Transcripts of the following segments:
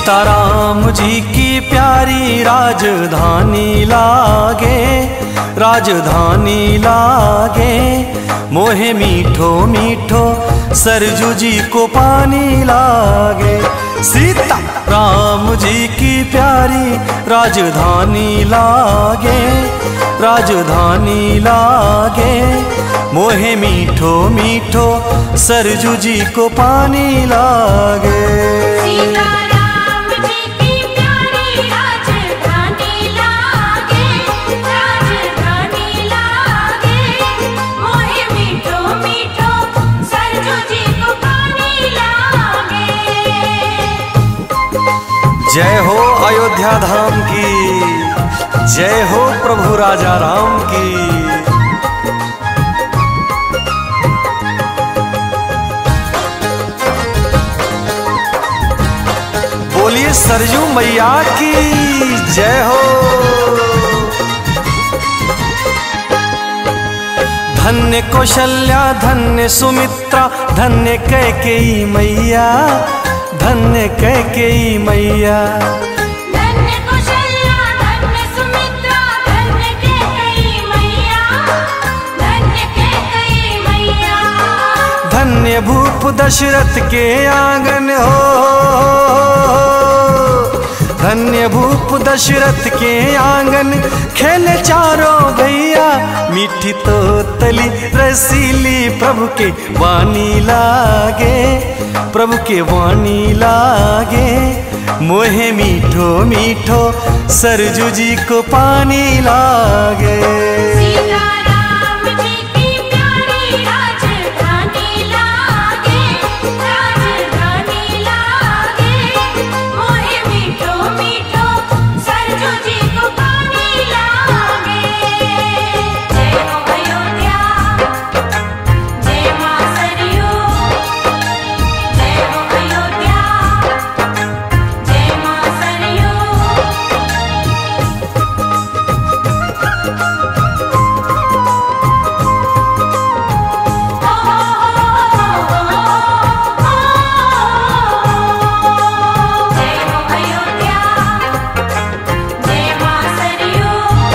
सीताराम जी की प्यारी राजधानी लागे, राजधानी लागे। मोहे मीठो मीठो सरजू जी को पानी लागे। सीता राम जी की प्यारी राजधानी लागे, राजधानी लागे। मोहे मीठो मीठो सरजू जी को पानी लागे। जय हो अयोध्या धाम की, जय हो प्रभु राजा राम की। बोलिए सरजू मैया की जय हो। धन्य कौशल्या धन्य सुमित्रा धन्य कैकेयी मैया, धन्य कैकेयी मैया। धन्य कौशल्या धन्य सुमित्रा धन्य कैकेयी मैया, धन्य कैकेयी मैया। धन्य भूप दशरथ के आंगन हो, धन्य भूप दशरथ के आंगन खेले चारों भैया। मीठी तोतली रसीली प्रभु के वाणी लागे, प्रभु के वाणी लागे। मोहे मीठो मीठो सरजू जी को पानी लागे। सीताराम जी की प्यारी राजधानी लागे, राजधानी लागे। मोहे मीठो मीठो सरजू जी को पानी लागे। जय हो अयोध्या, जय मां सरयू। जय हो अयोध्या, जय मां सरयू। जय हो अयोध्या, जय मां सरयू।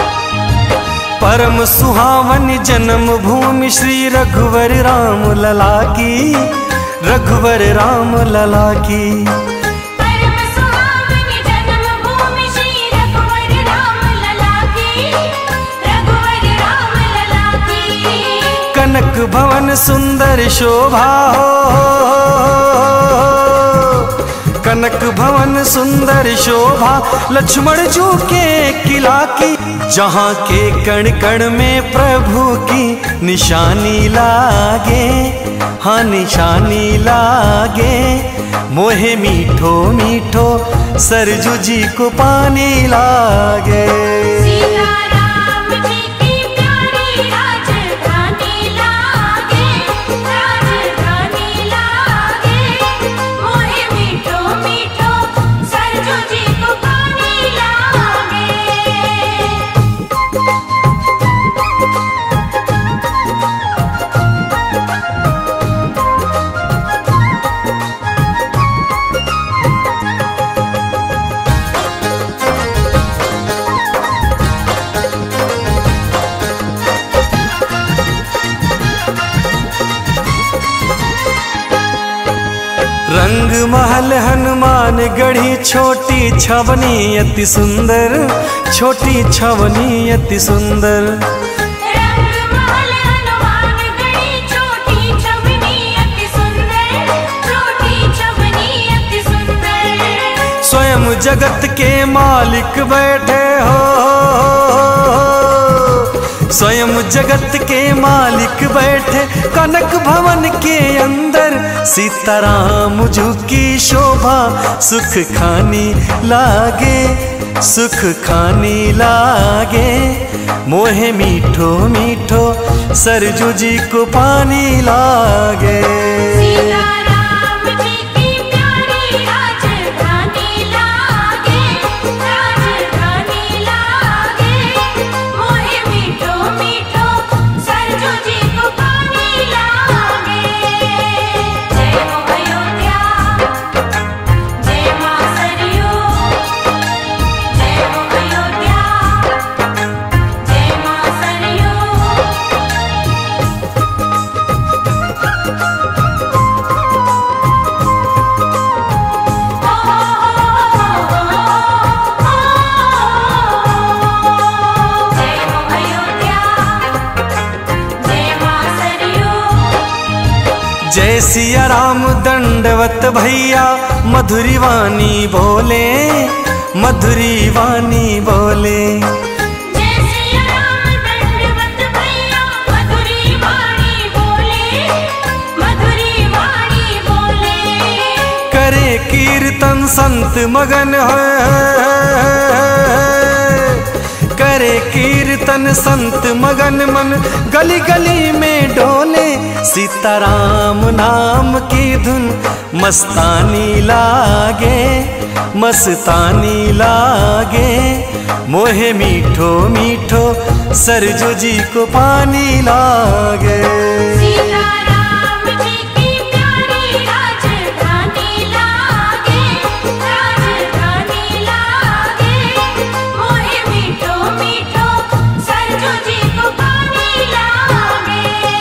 परम सुहावन जन्म भूमि श्री रघुवर राम लला की, रघुवर राम लला की। परम सुहावनी जन्मभूमि श्री रघुवर राम लला की, रघुवर राम लला की। कनक भवन सुंदर शोभा हो, कनक भवन सुंदर शोभा। लक्ष्मण जू के किला की, जहाँ के कण कण में प्रभु की निशानी लागे, हाँ निशानी लागे। मोहे मीठो मीठो सरजू जी को पानी लागे। सीताराम जी की प्यारी राजधानी लागे, राजधानी लागे। मोहे मीठो मीठो सरजू जी को पानी लागे। रंग महल हनुमान गढ़ी छोटी छवनी अति सुंदर, छोटी छवनी अति सुंदर। रंग महल हनुमान गढ़ी छोटी छवनी अति सुंदर, छोटी छवनी अति सुंदर। स्वयं जगत के मालिक बैठे हो, स्वयं जगत के मालिक बैठे कनक भवन के अंदर। सीताराम जू की शोभा सुख खानी लागे, सुख खानी लागे। मोहे मीठो मीठो सरजू जी को पानी लागे। सीताराम जी की प्यारी राजधानी लागे, राजधानी लागे। मोहे मीठो मीठो सरजू जी को पानी लागे। जय हो अयोध्या, जय मां सरयू। जय सिया राम दंडवत भैया, मधुरी वाणी बोले, मधुरी वाणी बोले। जय सिया राम दंडवत भैया, मधुरी वाणी बोले, मधुरी वाणी बोले। करे कीर्तन संत मगन करे कीर्तन संत मगन, मन गली गली में डोले। सीताराम नाम की धुन मस्तानी लागे, मस्तानी लागे। मोहे मीठो मीठो सरजू जी को पानी लागे। सीताराम जी की प्यारी राजधानी लागे, राजधानी लागे। मोहे मीठो मीठो सरजू जी को पानी लागे।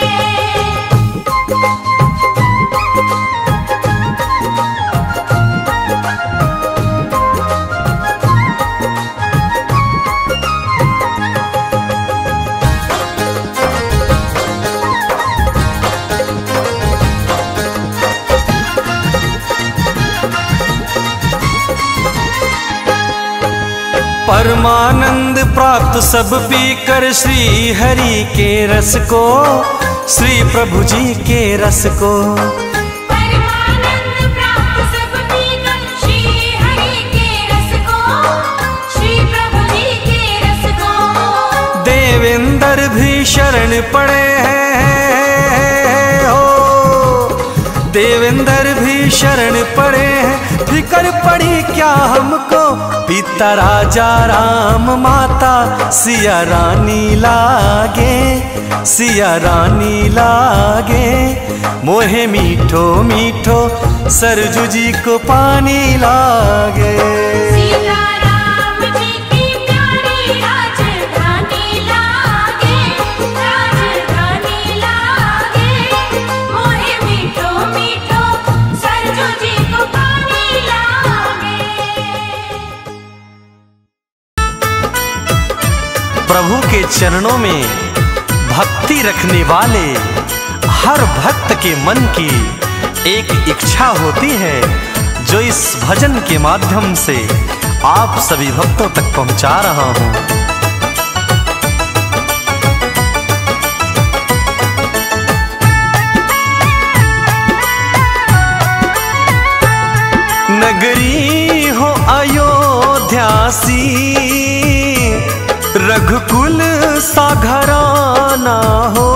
परमानंद प्राप्त सब पीकर श्री हरि के रस को, श्री प्रभु जी के रस को। परमानंद प्राप्त सब पीकर श्री हरि के रस को, श्री प्रभु जी के रस को। देवेंद्र भी शरण पड़े हैं हो, देवेंद्र भी शरण पड़े हैं। फिकर पड़ी क्या हमको, पिता राजा राम, माता सिया रानी लागे, सिया रानी लागे। मोहे मीठो मीठो सरजू जी को पानी लागे। सीताराम जी की प्यारी राजधानी लागे, राजधानी लागे। मोहे मीठो मीठो सरजू जी को पानी लागे। प्रभु के चरणों में भक्ति रखने वाले हर भक्त के मन की एक इच्छा होती है, जो इस भजन के माध्यम से आप सभी भक्तों तक पहुंचा रहा हूं। नगरी हो अयोध्या सी, रघुकुल सा घराना हो।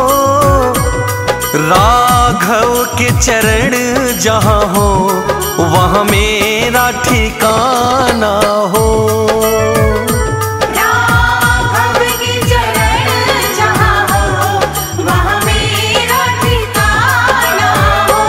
राघव के चरण जहाँ हो, वहाँ मेरा ठिकाना हो। राघव के चरण जहाँ हो, वहाँ मेरा ठिकाना हो।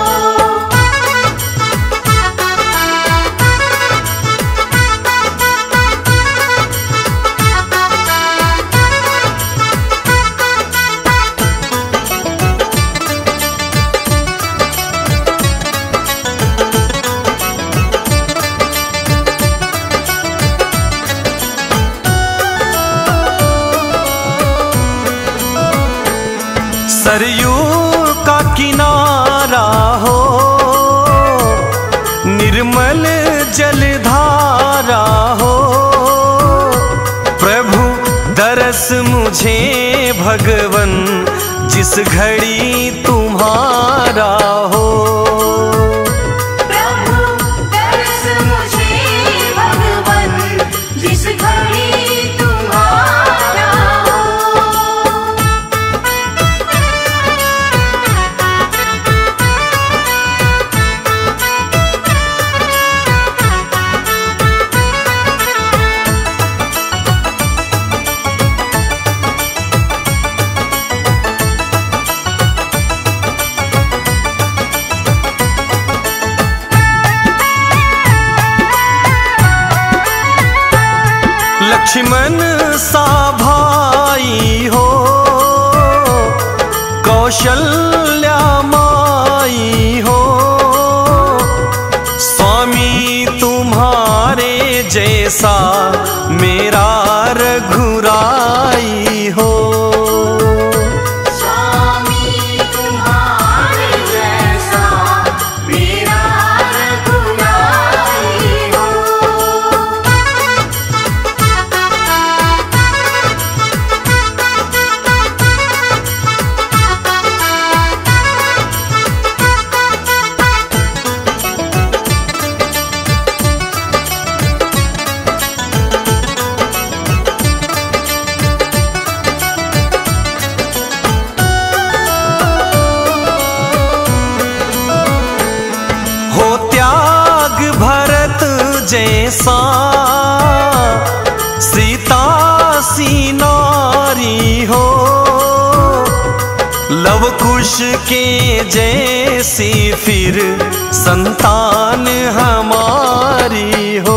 सरयू का किनारा हो, निर्मल जलधारा हो। प्रभु दरस मुझे भगवन, जिस घड़ी तुम्हारा हो। प्रभु दरस मुझे भगवन, जिस घड़ी तुम्हारा हो। लक्ष्मण सा भाई हो, कौशल्या माई हो। स्वामी तुम्हारे जैसा मेरा रघुराई हो। स्वामी तुम्हारे सा सीता सी नारी हो, लव कुश के जैसी फिर संतान हमारी हो।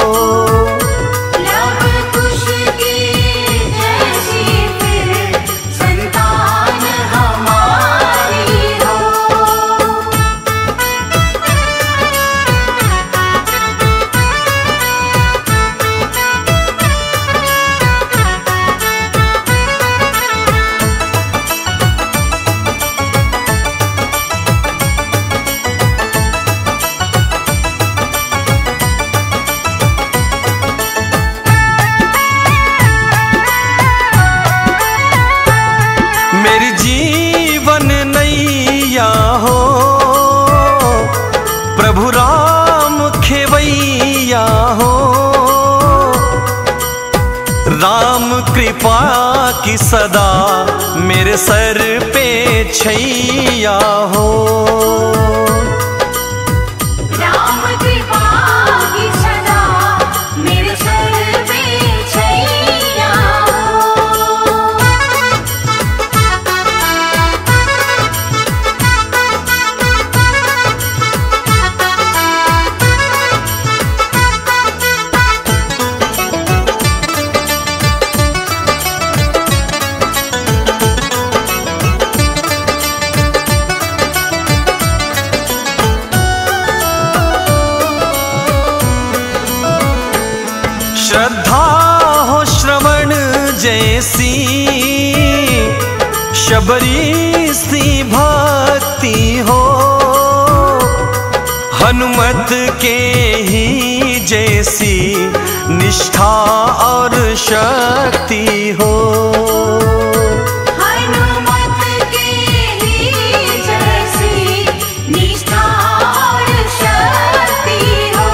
लव कुश की जैसी फिर संतान हमारी हो। मेरी जीवन नैया हो, प्रभु राम खेवैया हो, राम कृपा की सदा मेरे सर पे छैया हो। राम कृपा की सदा मेरे सर पे छैया हो। श्रद्धा हो श्रवण जैसी, शबरी सी भक्ति हो, हनुमत के ही जैसी निष्ठा और शक्ति हो। हनुमत के ही जैसी निष्ठा और शक्ति हो।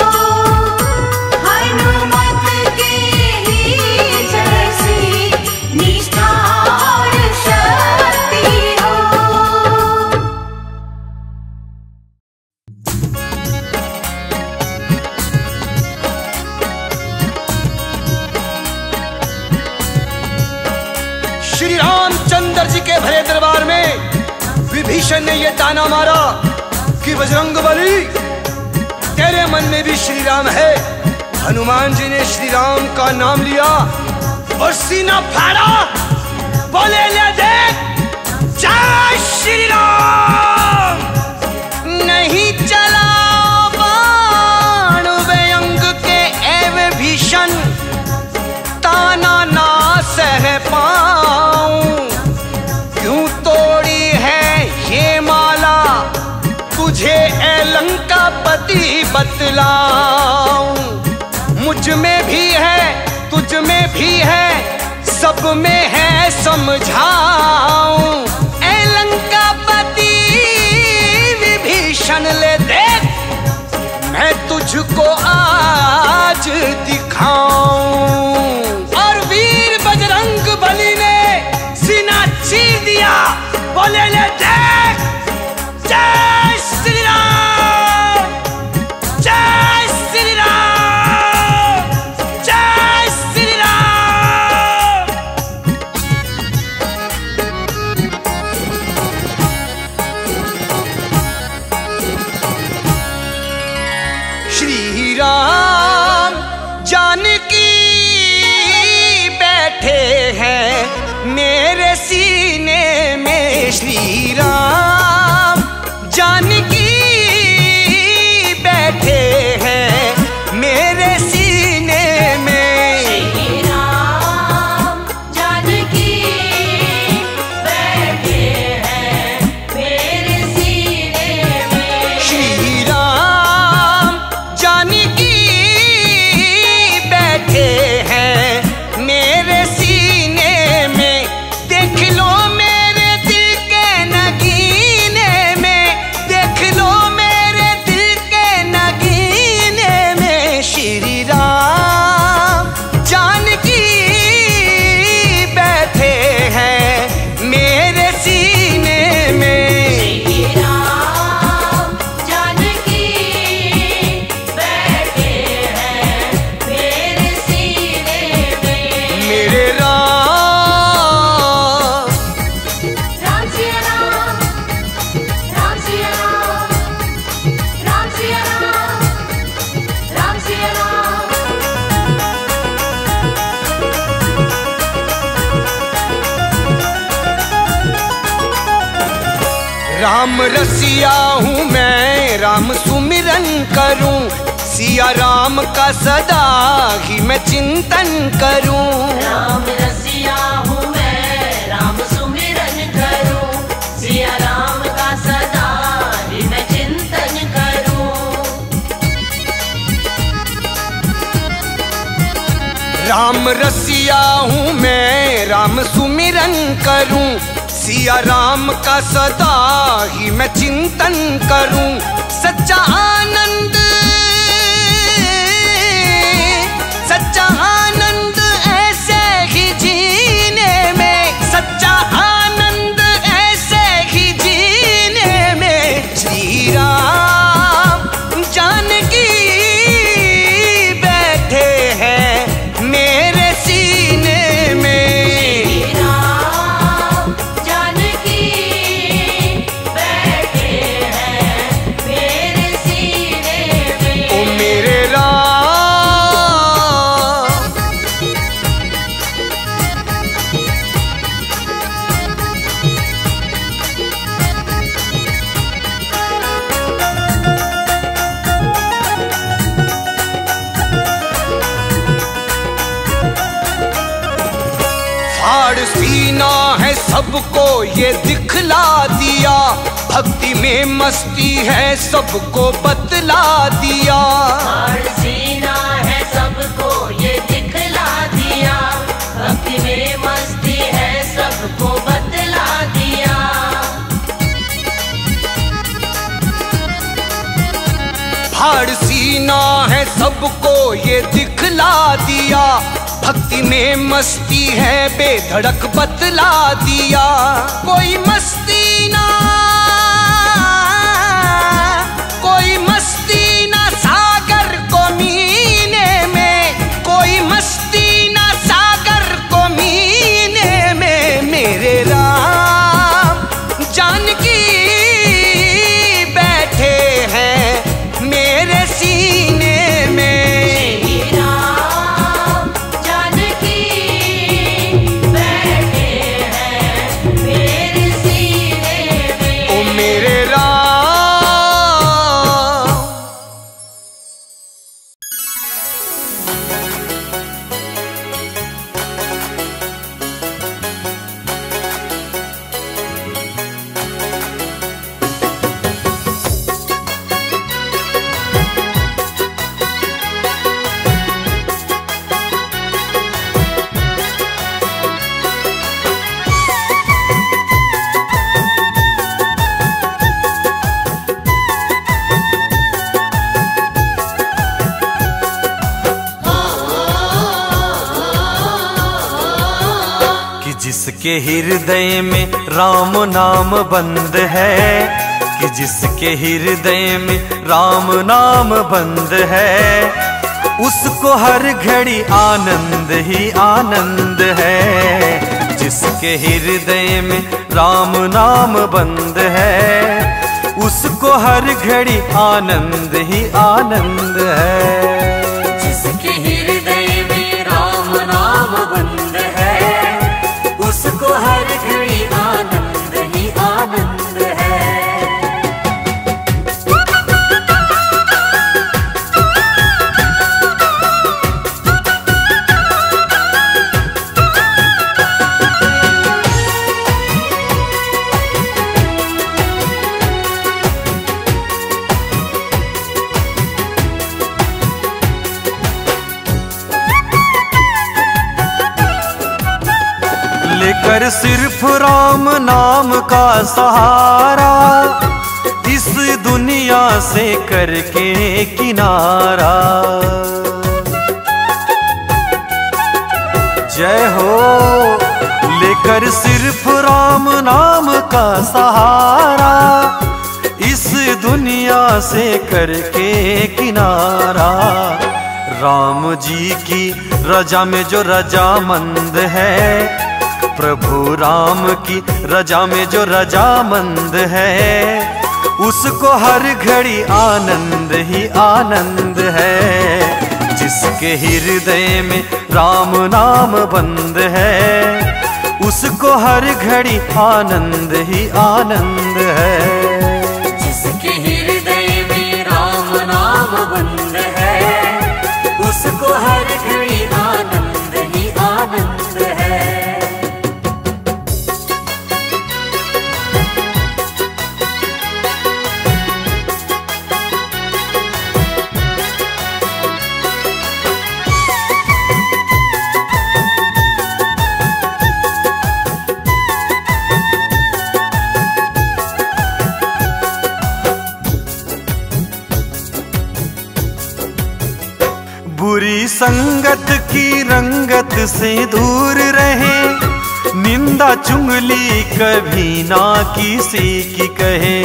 हनुमत के ही जैसी निष्ठा और शक्ति हो। श्री रामचंद्र जी के भरे दरबार में विभीषण ने यह ताना मारा कि बजरंगबली, तेरे मन में भी श्री राम है। हनुमान जी ने श्री राम का नाम लिया और सीना फाड़ा, बोले ले देख, जय श्री राम। नहीं चला बाण व्यंग के एवं भीषण, ताना ना सह पाऊं। क्यों तोड़ी है ये माला, तुझे ए लंकापति बतलाऊं। मुझ में भी है, तुझ में भी है, सब में है समझाऊं। ए लंकापति विभीषण ले देख, मैं तुझको आज दिखाऊं। और वीर बजरंगबली ने सीना चीर दिया, बोले ले देख, जय श्री राम, जय श्री राम, जय श्री राम। श्री राम राम रसिया हूँ मैं, राम सुमिरन करूं, सिया राम का सदा ही मैं चिंतन करूं। राम रसिया हूँ मैं, राम सुमिरन करूं, सिया राम का सदा ही मैं चिंतन करूं। राम रसिया हूँ मैं, राम सुमिरन करूं, सिया राम का सदा ही मैं चिंतन करूं। सच्चा आनंद, सच्चा आनंद ऐसे ही जीने में, सच्चा आनंद ऐसे ही जीने में। श्री राम जानकी बैठे हैं मेरे सीने में। श्री राम जानकी बैठे हैं मेरे सीने में। ओ मेरे राम, फाड़ सीना है सबको ये दिखला दिया, भक्ति में मस्ती है सबको बतला दिया। फाड़ सीना है सबको ये दिखला दिया, भक्ति में मस्ती है सबको बतला दिया। फाड़ सीना है सबको ये दिखला दिया, भक्ति में मस्ती है बेधड़क बतला दिया। कोई मस्ती ना, कोई मस्ती ना सागर को मीने में, कोई मस्ती ना सागर को मीने में। मेरे राम जानकी बैठे हैं मेरे सीने में। श्री राम जानकी बैठे हैं मेरे सीने में। ओ मेरे राम, कि जिसके हृदय में राम नाम बंद है, कि जिसके हृदय में राम नाम बंद है, उसको हर घड़ी आनंद ही आनंद है। जिसके हृदय में राम नाम बंद है, उसको हर घड़ी आनंद ही आनंद है। जिसके हृदय में राम नाम बंद है, उसको हर घड़ी आनंद ही आनंद है। लेकर सिर्फ राम नाम का सहारा, इस दुनिया से करके किनारा। जय हो। लेकर सिर्फ राम नाम का सहारा, इस दुनिया से करके किनारा। राम जी की रजा में जो रजामंद है, प्रभु राम की रजा में जो रजामंद है, उसको हर घड़ी आनंद ही आनंद है। जिसके हृदय में राम नाम बंद है, उसको हर घड़ी आनंद ही आनंद है। जिसके हृदय में राम नाम बंद है, उसको हर घड़ी आनंद ही आनंद है। बुरी संगत की रंगत से दूर रहे, निंदा चुगली कभी ना किसी की कहे।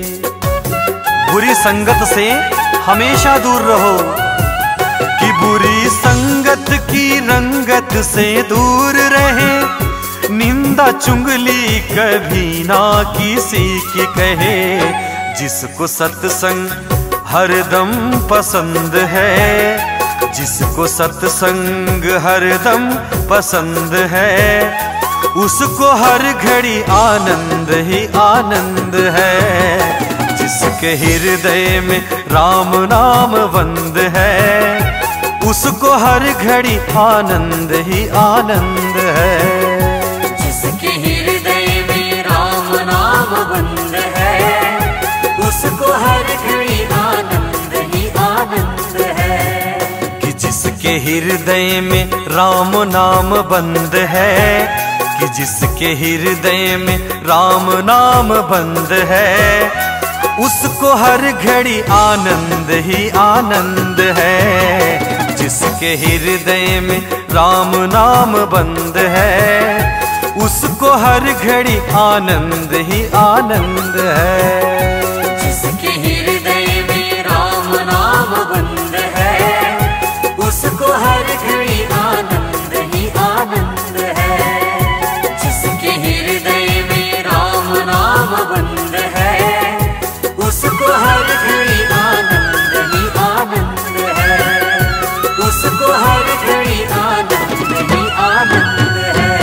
बुरी संगत से हमेशा दूर रहो, कि बुरी संगत की रंगत से दूर रहे, निंदा चुगली कभी ना किसी की कहे। जिसको सत्संग हरदम पसंद है, जिसको सत्संग हरदम पसंद है, उसको हर घड़ी आनंद ही आनंद है। जिसके हृदय में राम नाम बंद है, उसको हर घड़ी आनंद ही आनंद है। जिसके हृदय में राम नाम बंद है, उसको हर घड़ी आनंद ही आनंद है। जिसके हृदय में राम नाम बंद है, कि जिसके हृदय में राम नाम बंद है, उसको हर घड़ी आनंद ही आनंद है। जिसके हृदय में राम नाम बंद है, उसको हर घड़ी आनंद ही आनंद है। जिसके हृदय में राम नाम बंद है, उसको हर घड़ी आनंद ही आनंद है। जिसके हृदय में राम नाम बंद है, उसको हर घड़ी आनंद ही आनंद है। उसको हर घड़ी आनंद ही आनंद है।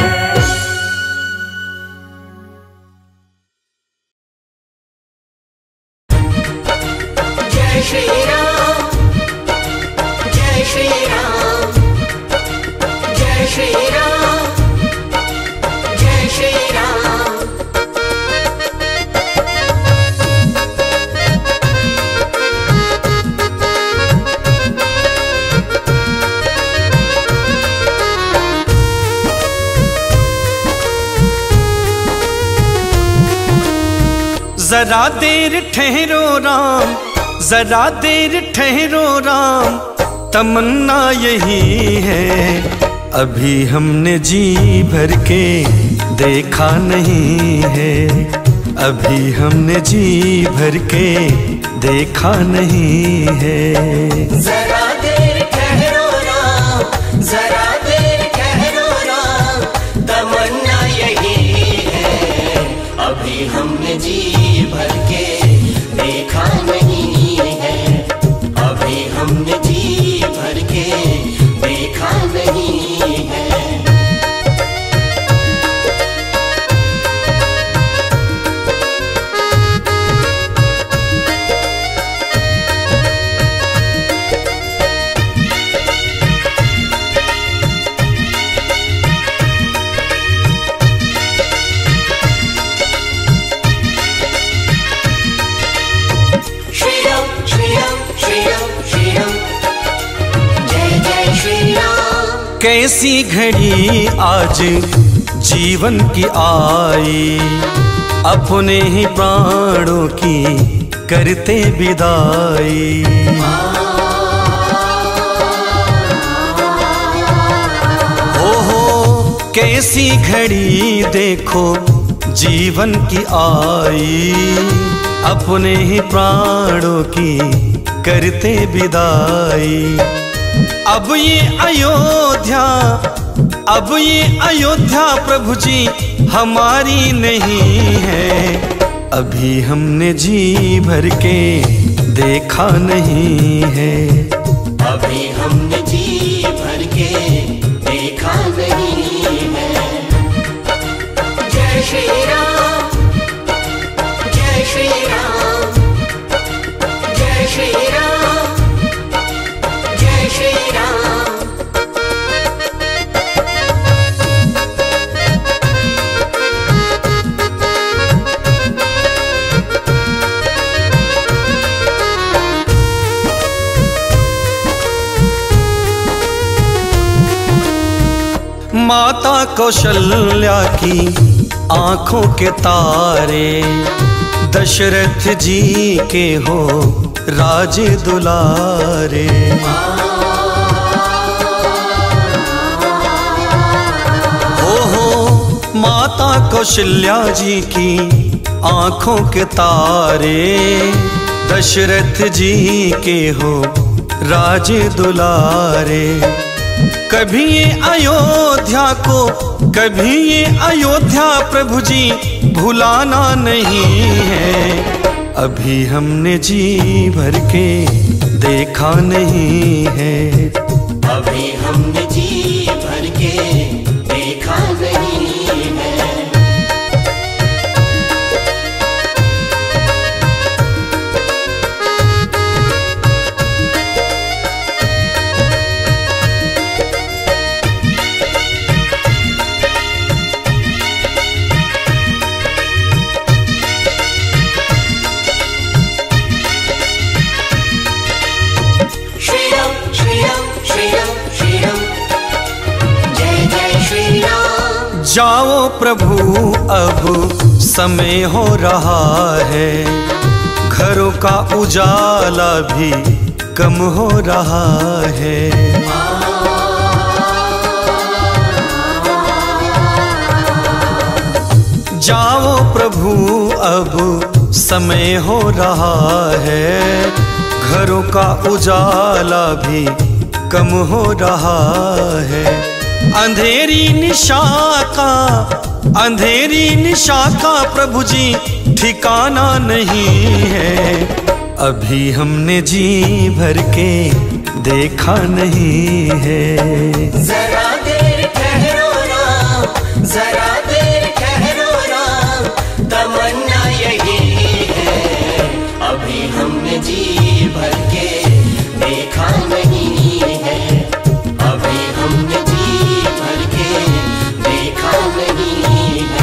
जय श्री राम, जय श्री राम, जय श्री राम, जय श्री राम। जरा देर ठहरो राम, जरा देर ठहरो राम, तमन्ना यही है, अभी हमने जी भर के देखा नहीं है। अभी हमने जी भर के देखा नहीं है। जरा देर ठहरो राम, जरा देर ठहरो राम, तमन्ना यही है, अभी हमने जी भर के देखा नहीं है। अभी हमने जी भर के देखा नहीं है। कैसी घड़ी आज जीवन की आई, अपने ही प्राणों की करते विदाई। हो कैसी घड़ी देखो जीवन की आई, अपने ही प्राणों की करते विदाई। अब ये अयोध्या, अब ये अयोध्या प्रभु जी हमारी नहीं है। अभी हमने जी भर के देखा नहीं है। अभी हमने जी भर के देखा नहीं है। माता कौशल्या की आंखों के तारे, दशरथ जी के हो राज दुलारे। माता कौशल्या जी की आंखों के तारे, दशरथ जी के हो राज दुलारे। कभी ये अयोध्या को, कभी ये अयोध्या प्रभु जी भुलाना नहीं है। अभी हमने जी भर के देखा नहीं है, अभी हमने जी भर के देखा नहीं है। जाओ प्रभु अब समय हो रहा है, घरों का उजाला भी कम हो रहा है। जाओ प्रभु अब समय हो रहा है, घरों का उजाला भी कम हो रहा है। अंधेरी निशा का प्रभु जी ठिकाना नहीं है। अभी हमने जी भर के देखा नहीं है। जरा देर ठहरो ना, जरा देर ठहरो ना, तमन्ना यही है। अभी हमने जी भर के देखा नहीं है, अभी हमने जी भर के देखा नहीं है।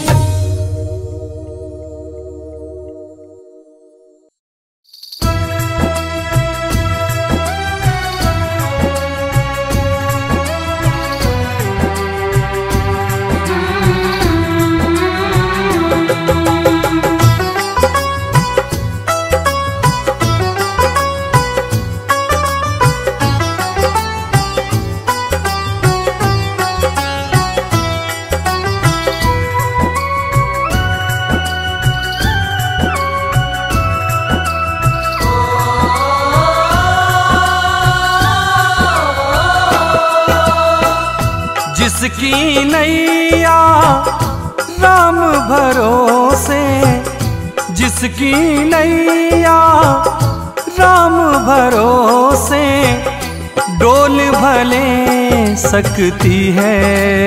जिसकी नैया राम भरोसे, जिसकी नैया राम भरोसे, डोल भले सकती है,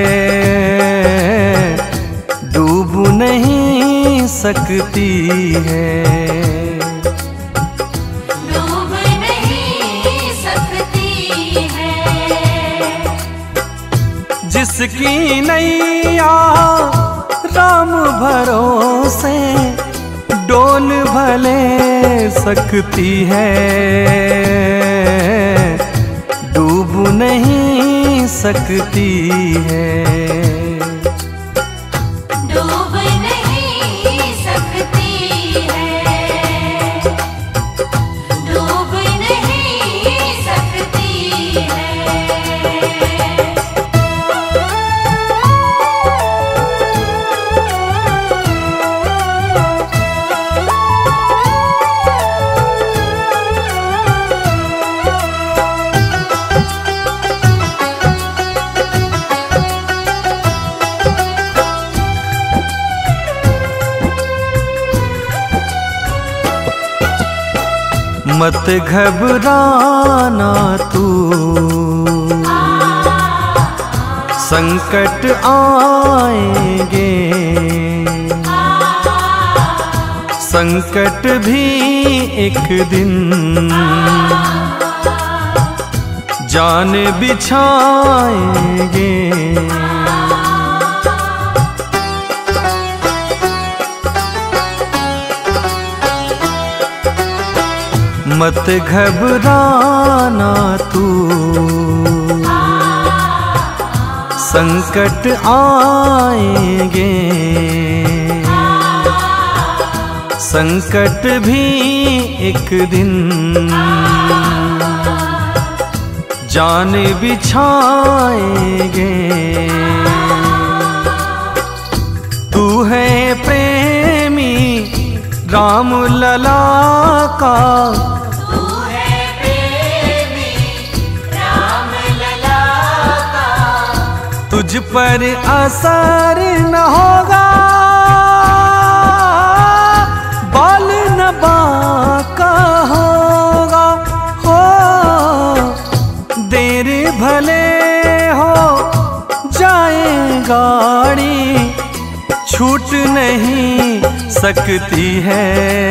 डूब नहीं सकती है। जिसकी नैया राम भरोसे, डोल भले सकती है, डूब नहीं सकती है। डूब नहीं सकती है, डूब नहीं सकती है। मत घबराना तू, संकट आएंगे, संकट भी एक दिन जान बिछाएंगे। मत घबराना तू, संकट आएंगे, संकट भी एक दिन जान बिछाएंगे। तू है प्रेमी राम लला का, तू है प्रेमी राम लला का, तुझ पर असर न होगा बाल न बाका होगा। हो देर भले हो जाए गाड़ी, छूट नहीं सकती है,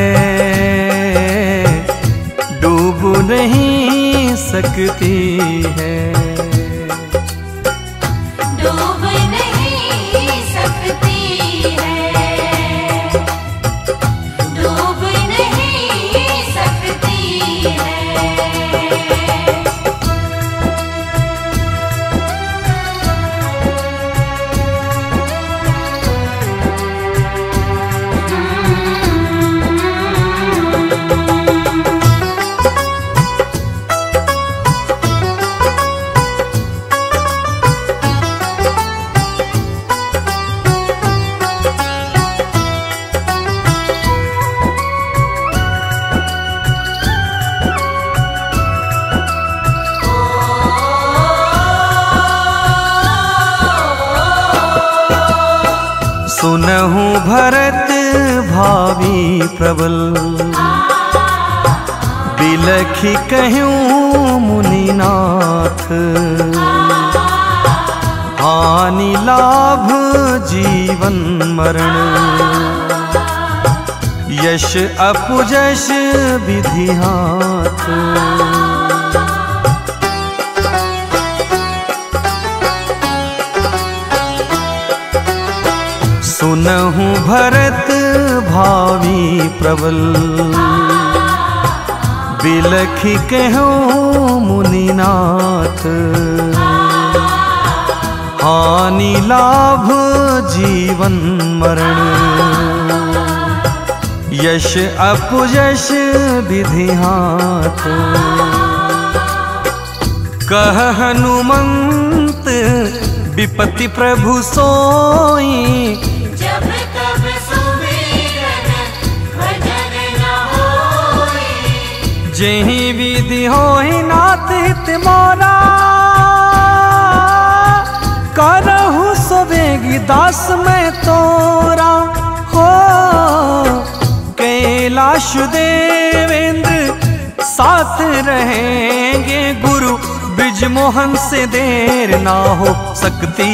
डूब नहीं सकती है। डूब नहीं सकती है, डूब नहीं सकती है। सुनहु भरत भावी प्रबल, बिलखी कहूँ मुनिनाथ। हानि लाभ जीवन मरण, यश अपजश विधि हाथ। सुनहु भरत भावी प्रबल, बिलखी कहूँ मुनिनाथ। हानि लाभ जीवन मरण, यश अपयश विधि हाथ। कह हनुमंत विपत्ति प्रभु सोई, जब तब सुमिरन भजन न होई। जेहि विधि होई नाथ हित मोरा, करहु सोवेगी दास मैं तोरा। हो कैलाश देवेंद्र साथ रहेंगे, गुरु ब्रिजमोहन से देर ना हो सकती।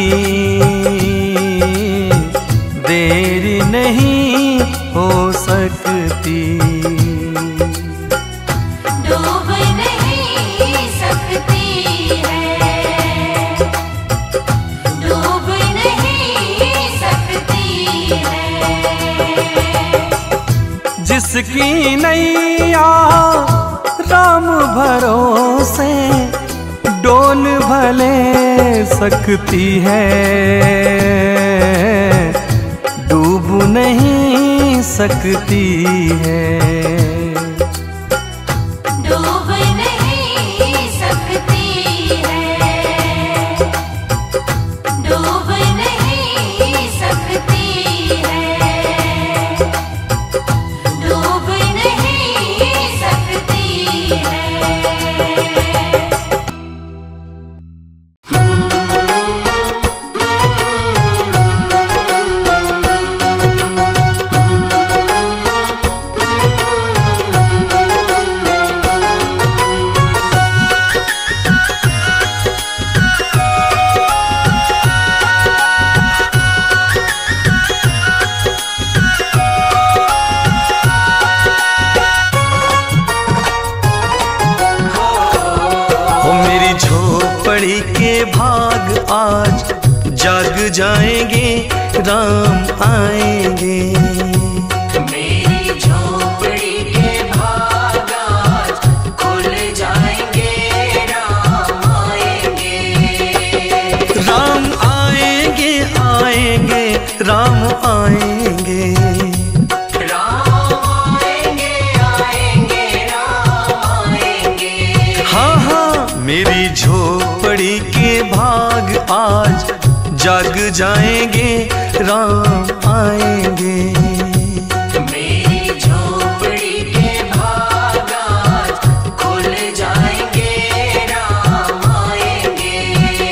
देर नहीं हो सकती, डूब नहीं सकती है, डूब नहीं सकती है। जिसकी नैया राम भरोसे, डोल भले सकती है, डूब नहीं सकती है। डूब नहीं सकती है, डूब नहीं सकती है, डूब नहीं सकती है। भाग आज जाग जाएंगे, राम आएंगे। मेरी झोपड़ी के भाग आज खुल जाएंगे, राम आएंगे। राम आएंगे, राम आएंगे। राम आएंगे, आएंगे, राम आएंगे। हाँ हाँ, मेरी झोपड़ी के भाग आज जाग जाएंगे, राम आएंगे। मेरी झोपड़ी के भाग आज खुल जाएंगे, राम आएंगे।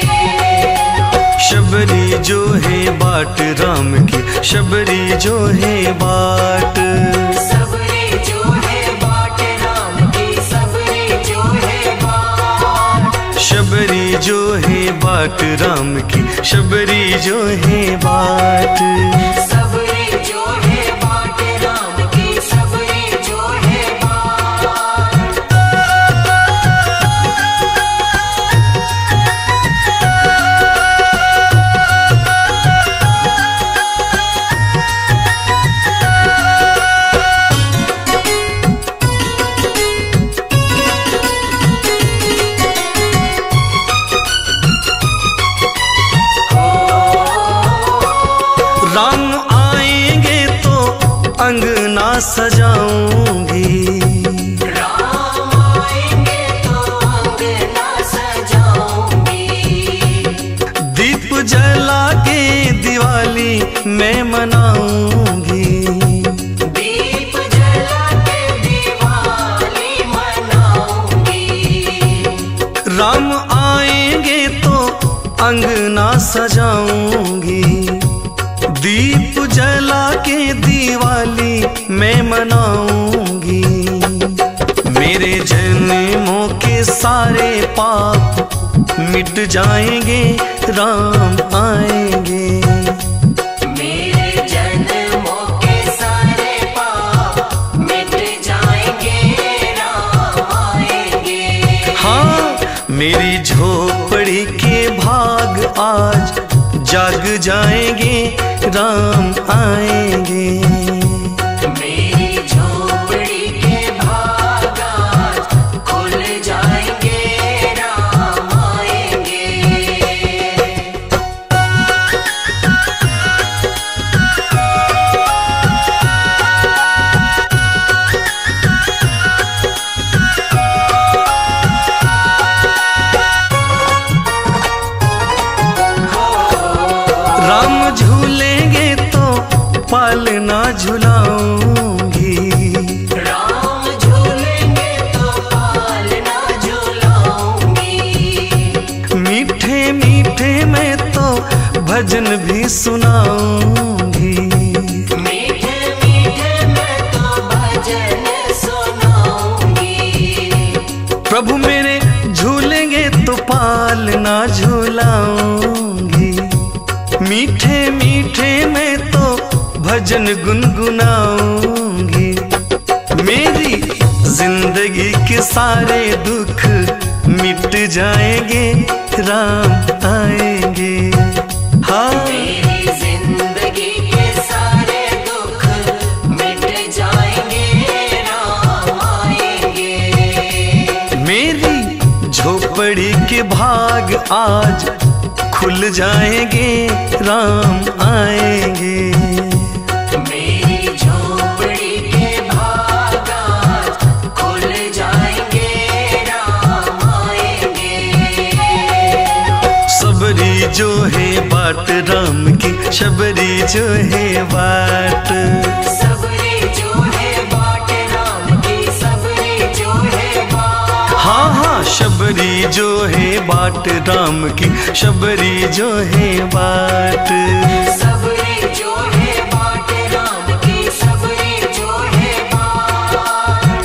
शबरी जो है बाट राम की, शबरी जो है बाट, सबरी जो है बाट राम की, सबरी जो है बाट। शबरी जो है बाट राम की, शबरी जो है बाट। सबरी जो है बाट राम की, सबरी जो है बाट। राम आएंगे तो अंगना सजाऊंगी, राम आएंगे तो अंगना सजाऊंगी। दीप जला के दिवाली मैं मनाऊंगी। दीप जला के दिवाली मनाऊंगी। राम आएंगे तो अंगना सजाऊंगी, दीप जला के दिवाली मैं मनाऊंगी। मेरे जन्मों के सारे पाप मिट जाएंगे, राम आएंगे। मेरे जन्मों के सारे पाप मिट जाएंगे, राम आएंगे। हाँ, मेरी झोपड़ी के भाग आज जाग जाएंगे, राम आएंगे। मेरी झोपड़ी के भाग आज खुल जाएंगे, राम आएंगे। राम झूलेंगे तो पालना झुलाऊंगी, राम झूलेंगे तो पालना झूलाऊंगी। मीठे मीठे मैं तो भजन भी सुनाऊंगी। मीठे मीठे मैं तो भजन सुनाऊंगी। प्रभु मेरे झूलेंगे तो पालना झूलाऊंगी। मीठे मीठे मैं तो भजन गुनगुनाऊंगी। मेरी जिंदगी के सारे दुख मिट जाएंगे, राम आएंगे। हाँ, मेरी जिंदगी के सारे दुख मिट जाएंगे, राम आएंगे। मेरी झोपड़ी के भाग आज खुल जाएंगे, राम आएंगे। मेरी झोपड़ी के भाग आज खुल जाएंगे, राम आएंगे। सबरी जो है बाट राम की, शबरी जो है बाट। सबरी जो है बाट राम की, सबरी जो है बाट। हाँ हाँ, शबरी जो है बाट राम की, शबरी जो है बाट। सबरी जो है बाट राम की, सबरी जो है बाट।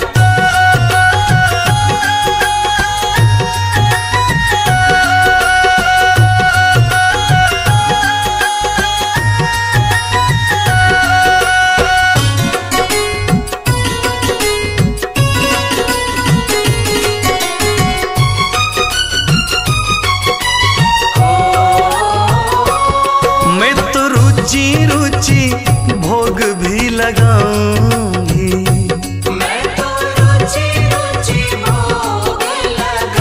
लगाऊंगी। मैं तो रुचि रुचि भोग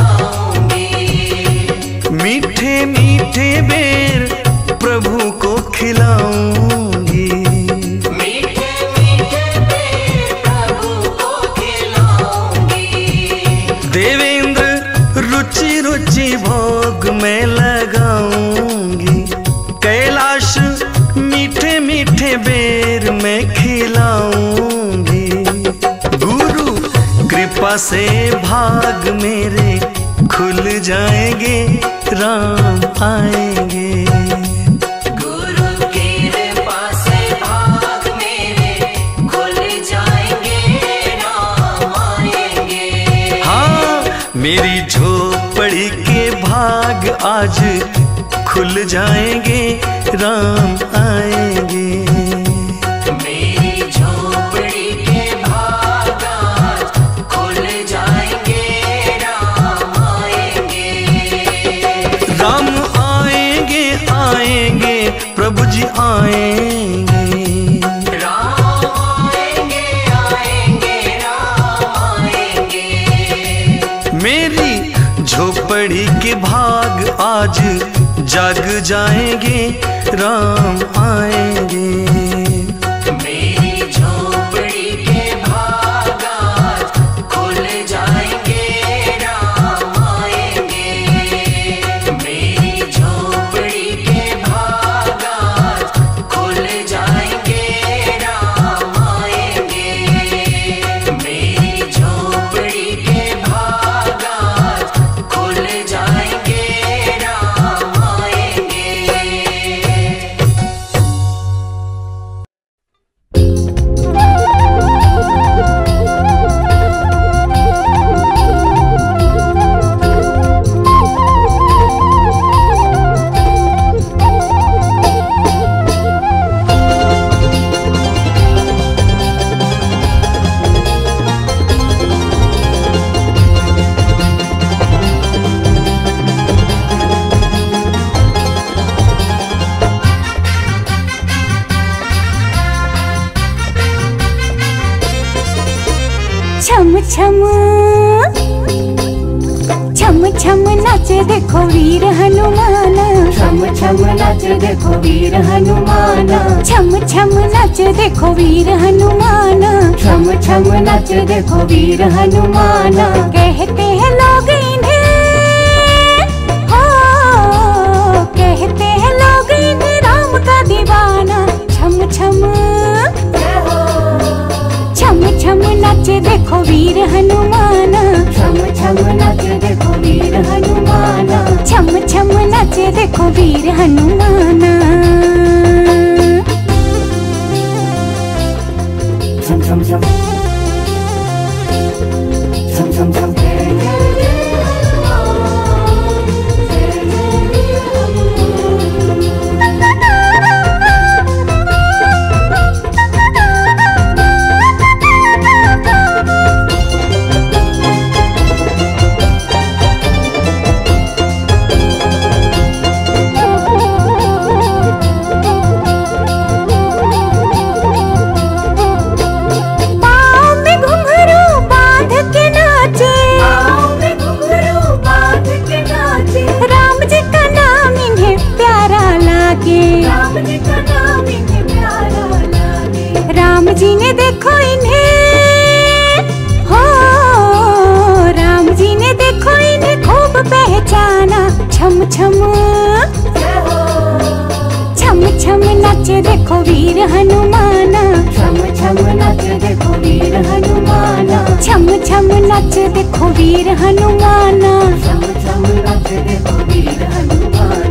लगाऊंगी। मीठे मीठे बेर प्रभु को खिलाऊंगी। मीठे मीठे पेड़ प्रभु को खिलाऊंगी। देवेंद्र रुचि रुचि भोग में लगाऊंगी। कैलाश मीठे मीठे बेर में खिलाऊंगी। गुरु कृपा से भाग मेरे खुल जाएंगे, राम आएंगे। गुरु की कृपा से भाग मेरे खुल जाएंगे, राम आएंगे। हाँ, मेरी झोपड़ी के भाग आज खुल जाएंगे, राम आएंगे। मेरी झोपड़ी के भाग आज खुल जाएंगे, राम आएंगे। राम आएंगे आएंगे प्रभु जी आएंगे। राम आएंगे आएंगे, राम आएंगे। मेरी झोपड़ी के भाग आज जाग जाएंगे, राम आएंगे। मेरी झोपड़ी के भाग आज खुल जाएंगे, राम आएंगे। मेरी झोपड़ी के भाग आज खुल जाएंगे, राम आएंगे। मेरी झोपड़ी के भाग आज खुल जाएंगे, राम आएंगे। छम छम छम छम नाचे देखो वीर हनुमान। छम छम नाचे देखो वीर हनुमान। छम छम नाचे देखो वीर हनुमान। छम छम नाचे देखो वीर हनुमान। कहते हैं लोग इन्हें, हो कहते हैं लोग इन्हें राम का दीवाना। छम छम छम छम नाचे देखो वीर हनुमान। छम छम नाचे देखो वीर हनुमान। छम छम नाचे देखो वीर हनुमान। छम छम छम छम छम छम राम जी ने देखो इन्हें, हो राम जी ने देखो इन्हें खूब पहचाना। छम छम छम छम नाचे देखो वीर हनुमान। छम छम नाचे देखो वीर हनुमान। छम छम नाचे देखो वीर हनुमान। छम छम नाचे देखो वीर हनुमान।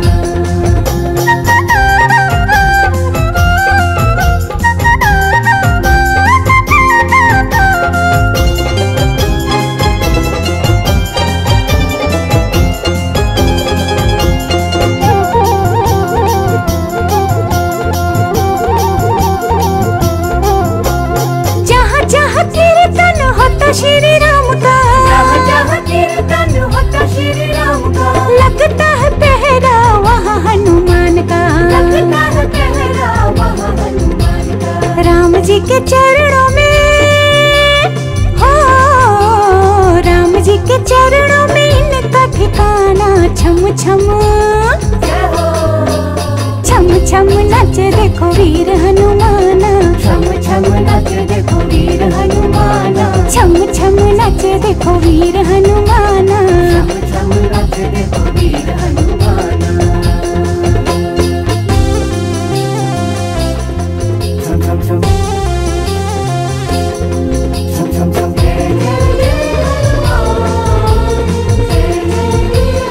श्री राम का, जहाँ कीर्तन होता श्री राम का, लगता है पहरा वहाँ हनुमान का। लगता है पहरा वहाँ हनुमान का। राम जी के चरणों में, हो राम जी के चरणों में इनका ठिकाना। छम छम छम छम नाचे देखो वीर हनुमाना, छम छम नाचे देखो वीर हनुमाना, छम छम नाचे देखो वीर हनुमाना, छम छम नाचे देखो वीर हनुमाना। छम छम छम छम छम छम जय जय जय हनुमान, जय जय जय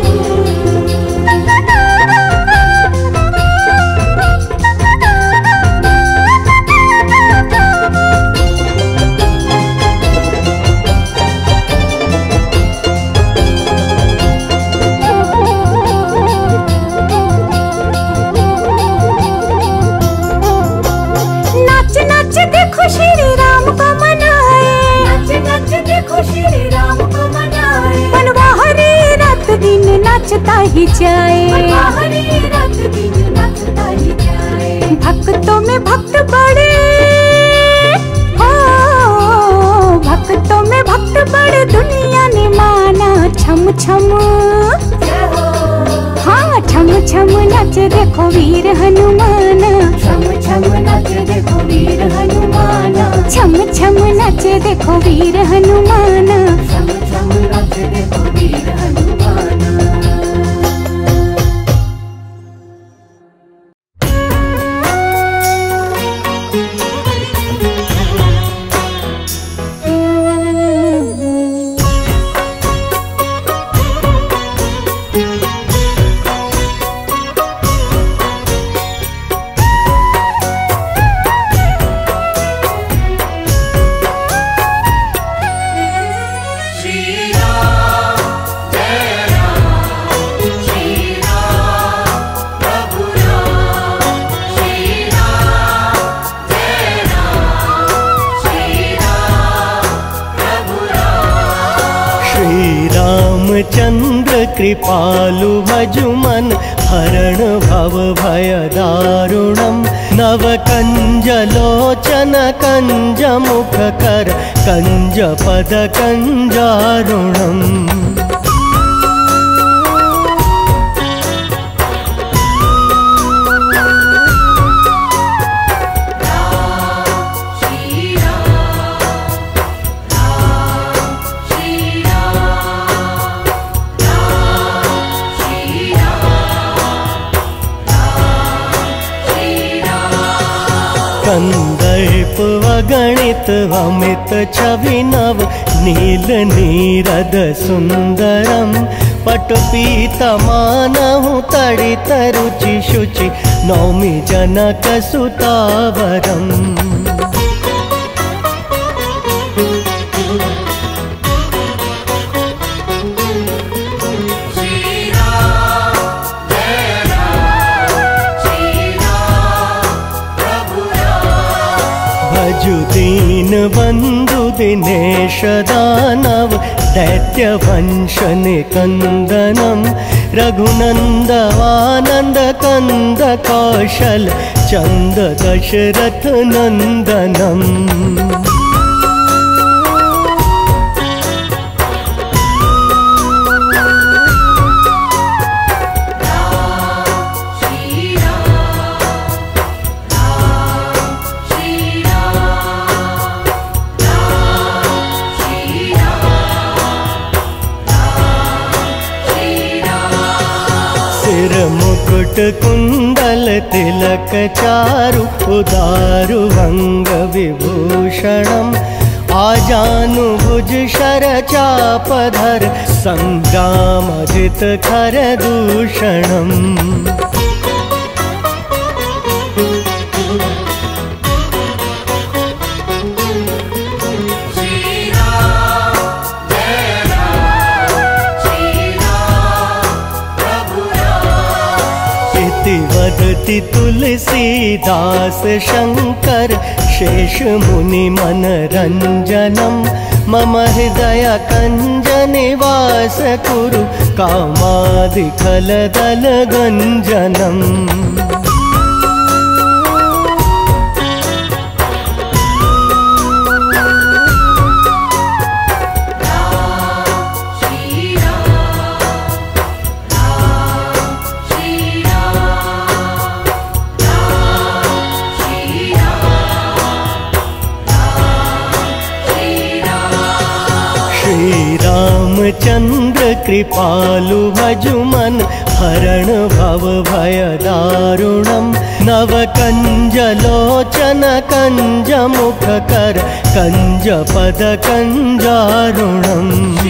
देखो श्री राम को मनाए, नाच नाच देखो श्री राम को मनाए, बनवाहरी रात दिन नाचता ही जाए, बनवाहरी रात दिन नाचता ही जाए। भक्तों में भक्त बड़े हो, भक्तों में भक्त बड़े दुनिया ने माना। छम छम हाँ छम छम नाचे देखो वीर हनुमाना, छम छम नाचे देखो वीर हनुमाना, छम छम नाचे देखो वीर हनुमाना, छम छम नाचे देखो वीर हनुमाना। चंद्र कृपालु भजुमन हरण भव भय दारुणम, नव कंज लोचन कंज मुख कर कंज पद कंजारुणम। कंदर्प वगणित अमित छवि नव नील नीरद सुंदरम, पट पीतमानहु तड़ित रुचि शुचि नौमि जनक सुतावरम। दीन बंधु दिनेश दानव दैत्य वंश निकंदनम, रघुनंदवानंद कंद कौशल चंद दशरथ नंदनम। मुकुट कुंडल तिलक चारु उदारु अंग विभूषणम, आजानु भुज शर चापधर संग्राम जित खर दूषणम। वदति तुलसीदास शंकर शेष मुनि मन रंजनम, मम हृदय कंज निवास कुरु कामादिखल दल गंजनम। कृपालु भजुमन हरण भव भय दारुणम नव कंजलोचन कंज मुख कर कंज पद कंजारुणम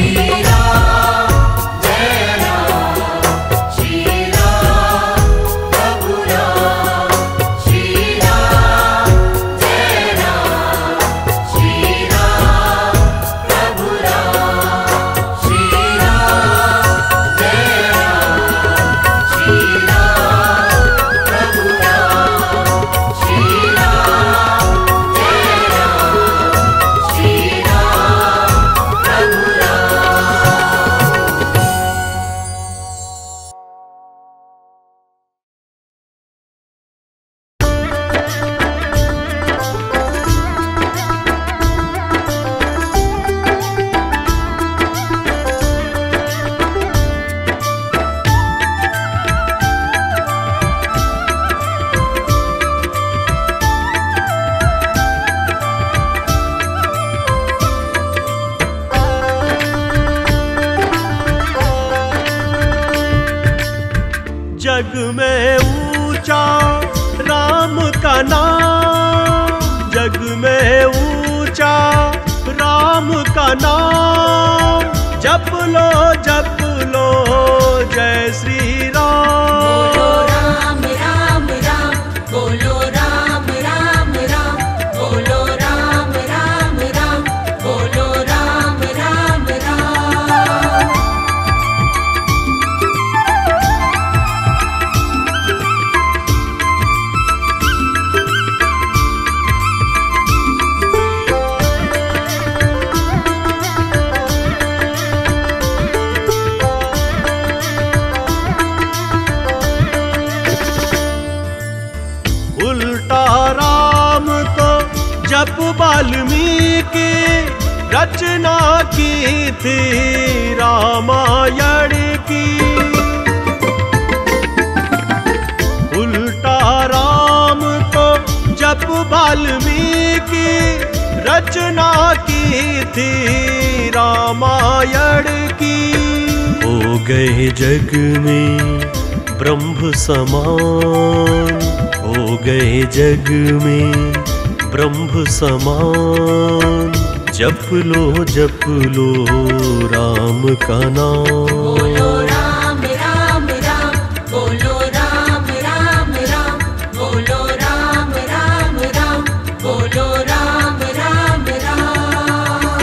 जग में ऊंचा राम का नाम, जग में ऊंचा राम का नाम, जप लो जय श्री राम। बोलो राम राम राम, बोलो राम राम राम, बोलो राम राम राम, बोलो राम राम राम। उल्टा राम को जब वाल्मीकि रचना की थी रामायण की, उल्टा राम को जब वाल्मीकि रचना की थी रामायण की। हो गए जग में ब्रह्म समान, हो गए जग में ब्रह्म समान, जप लो राम का नाम। बोलो राम राम राम, बोलो राम राम राम, बोलो राम राम राम, बोलो राम राम राम।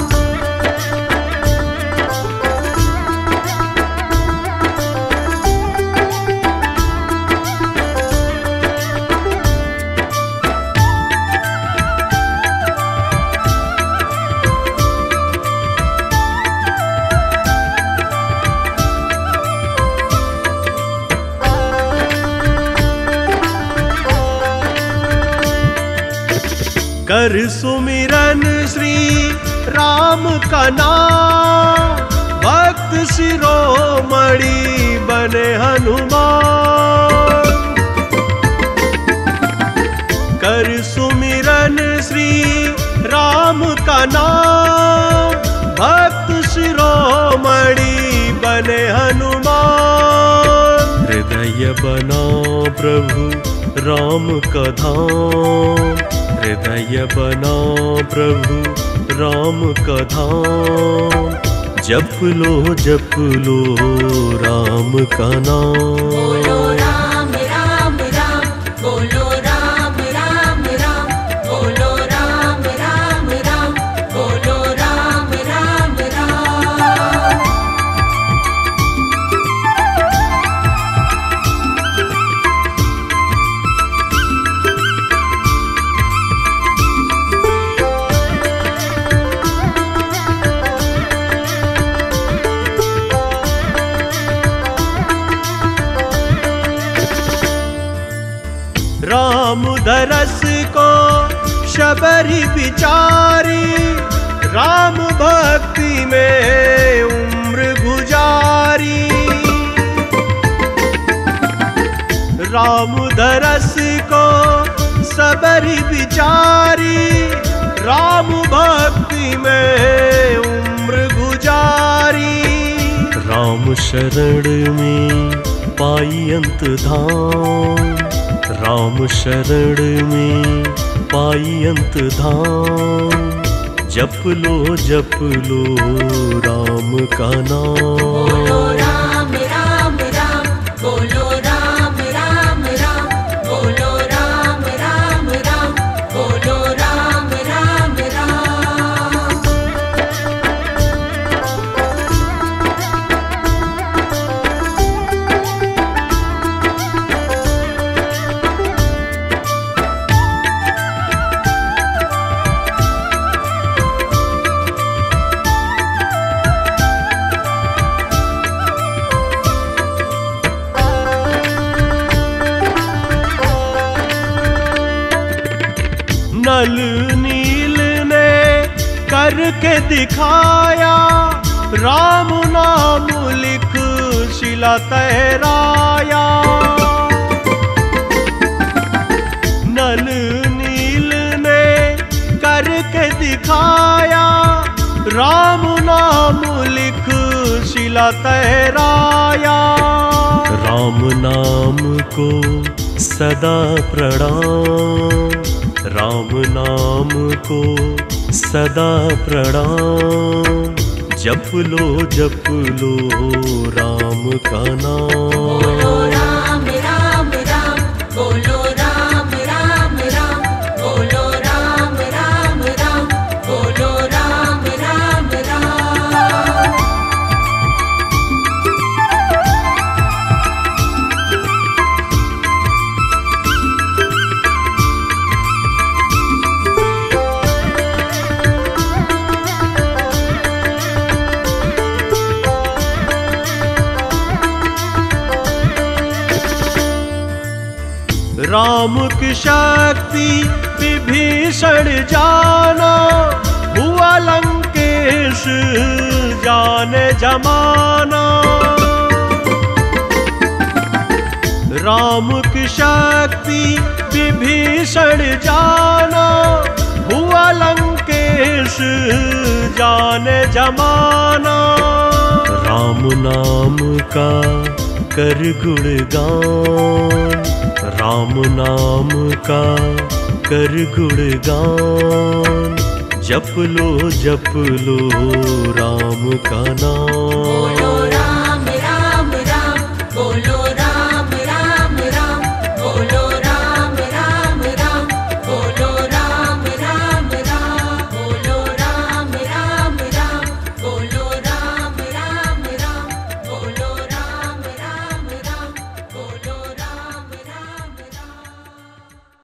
कर सुमिरन श्री राम का नाम, भक्त शिरोमणि बने हनुमान। कर सुमिरन श्री राम का नाम, भक्त शिरोमणि बने हनुमान। हृदय बना प्रभु राम का धाम, हृदय बना प्रभु राम का धाम, जप लो राम का नाम। बोलो राम राम राम, बोलो राम राम राम, बोलो राम राम राम, बोलो राम राम राम। राम दरस को शबरी बिचारी, राम भक्ति में उम्र गुजारी। राम दरस को शबरी बिचारी, राम भक्ति में उम्र गुजारी। राम राम शरण में पाई अंत धाम, राम शरण में पाई अंत धाम। जप लो राम का नाम। बोलो राम राम राम, बोलो राम राम राम, बोलो राम राम राम, बोलो राम राम राम। नल नील ने करके दिखाया, राम नाम लिख शिला तहराया। नल नील ने करके दिखाया, राम नाम लिख शिला तहराया। राम नाम को सदा प्रणाम, राम नाम को सदा प्रणाम। जप लो राम का नाम। बोलो राम राम राम, बोलो राम राम राम, बोलो राम राम राम, बोलो राम राम राम। राम की शक्ति विभीषण जाना, हुआ लंकेश जाने जमाना। राम की शक्ति विभीषण जाना, हुआ लंकेश जाने जमाना। राम नाम का कर गुणगान, राम नाम का कर गुणगान। जप लो राम का नाम। बोलो राम